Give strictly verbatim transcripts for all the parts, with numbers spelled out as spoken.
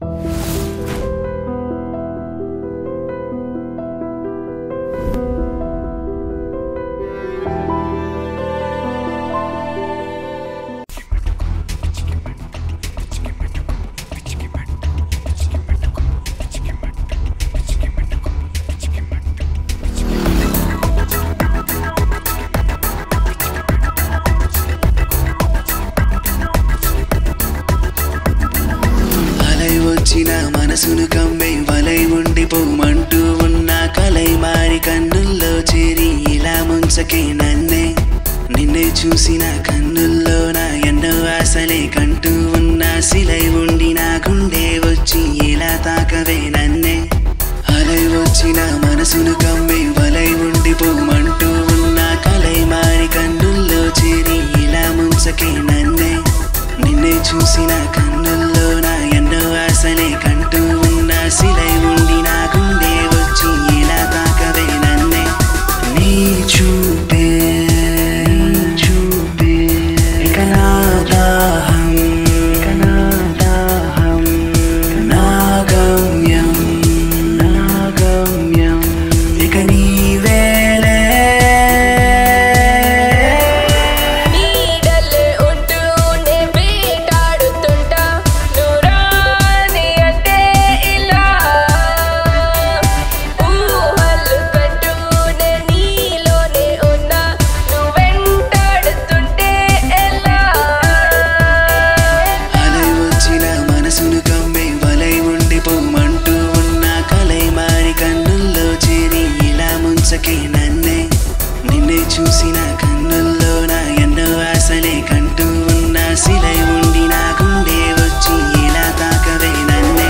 మనసును కమ్మే వలై ఉండిపోమంటూ ఉన్న కలై మారి కన్నుల్లో చేరి ఇలా ముంచకే నన్నే నిన్నే చూసిన కన్నుల్లో నా ఎన్నో ఆశలే కంటూ ఉన్న శిలై ఉండి నా గుండె వచ్చి ఇలా తాకవే నన్నే అలై వచ్చిన మనసును కమ్మే వలై ఉండిపోమంటూ ఉన్న కలై మారి కన్నుల్లో చేరి ఇలా ముంచకే నన్నే నిన్నే చూసిన కన్నుల్లో నా ఎన్నో ఆశలే కంటూ ఉన్న శిలై ఉండి నా గుండె వచ్చి ఇలా తాకవే నన్నే నీ చూపే చూపే ఇక నా దాహం ఇక నా దాహం నా గమ్యం నా గమ్యం ఇక నీవేలే నన్నే నిన్నే చూసిన కన్నుల్లో నా ఎన్నో ఆశలే కంటూ ఉన్న శిలై ఉండి నా గుండె వచ్చి ఇలా తాకవే నన్నే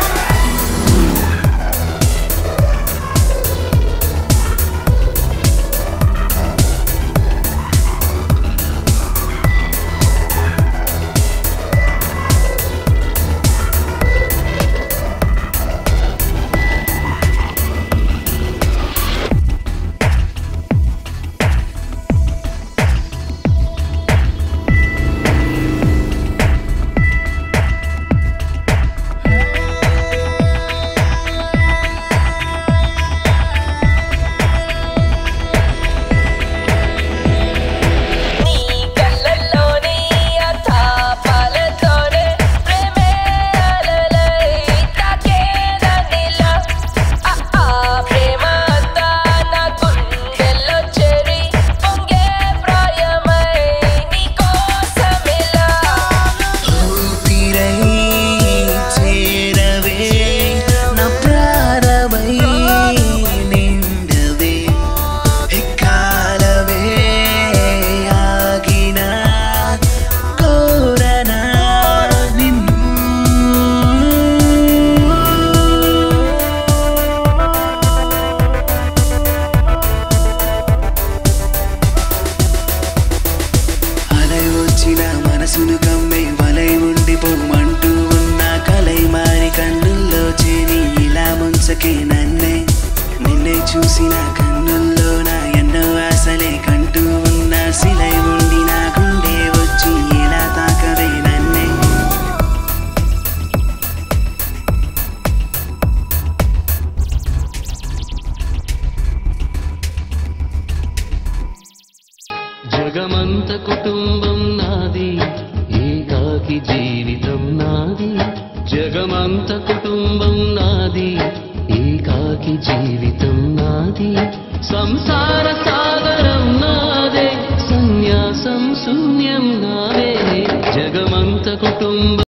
మనసును కమ్మే వలై ఉండిపోమంటూ ఉన్న కలై మారి కన్నుల్లో చేరి ఇలా ముంచకే నన్నే నిన్నే చూసిన కన్నుల్లో నా ఎన్నో ఆశలే కంటూ ఉన్న శిలై ఉండి నా గుండె వచ్చి ఇలా తాకవే నన్నే జగమంత కుటుంబం నాది ఏకాకి జీవితం నాది జగమంత కుటుంబం నాది ఏకాకి జీవితం నాది సంసార సాగరం నాదే సన్యాసం శూన్యం నాదే జగమంత కుటుంబం